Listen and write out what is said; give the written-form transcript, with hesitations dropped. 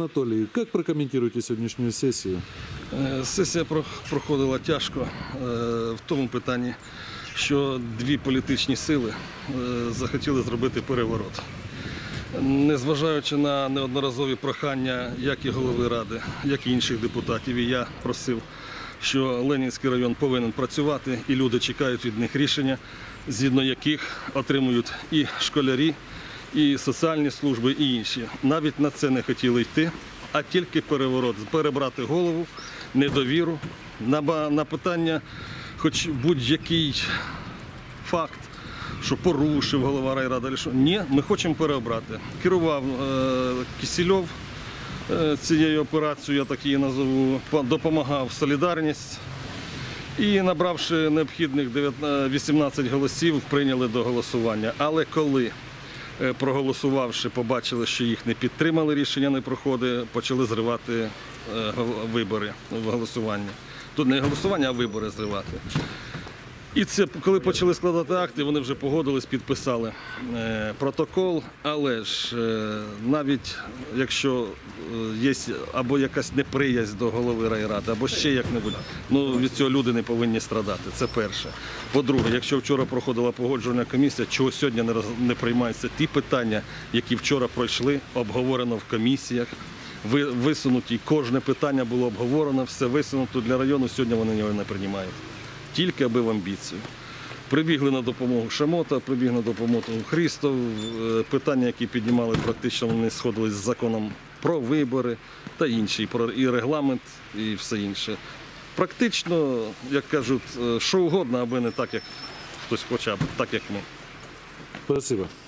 Анатолий, как прокомментируете сегодняшнюю сессию? Сесія проходила тяжко в тому питанні, що дві політичні сили захотіли зробити переворот. Незважаючи на неодноразові прохання як і голови ради, як і інших депутатів, і я просив, що Ленінський район повинен працювати, і люди чекають від них рішення, згідно яких отримують і школярі, і соціальні служби, і інші. Навіть на це не хотіли йти, а тільки переворот, перебрати голову, недовіру, на питання, хоч будь-який факт, що порушив голова райради, ні, ми хочемо переобрати. Керував Кисельов цією операцією, я так її назову, допомагав «Солідарність». І, набравши необхідних 18 голосів, прийняли до голосування. Але коли, проголосувавши, побачили, що їх не підтримали, рішення не проходить, почали зривати вибори в голосуванні. Тут не голосування, а вибори зривати. І це, коли почали складати акти, вони вже погодились, підписали протокол, але ж навіть якщо є або якась неприязнь до голови райради, або ще як-небудь, ну, від цього люди не повинні страдати, це перше. По-друге, якщо вчора проходила погоджувальна комісія, чого сьогодні не приймаються ті питання, які вчора пройшли, обговорено в комісіях, висунуті, кожне питання було обговорено, все висунуто для району, сьогодні вони його не приймають. Тільки аби в амбіцію. Прибігли на допомогу Шамота, прибігли на допомогу Христов. Питання, які піднімали, практично вони сходились з законом про вибори та інші, і регламент, і все інше. Практично, як кажуть, що угодно, аби не так, як хтось хоче, а так, як ми. Спасибо.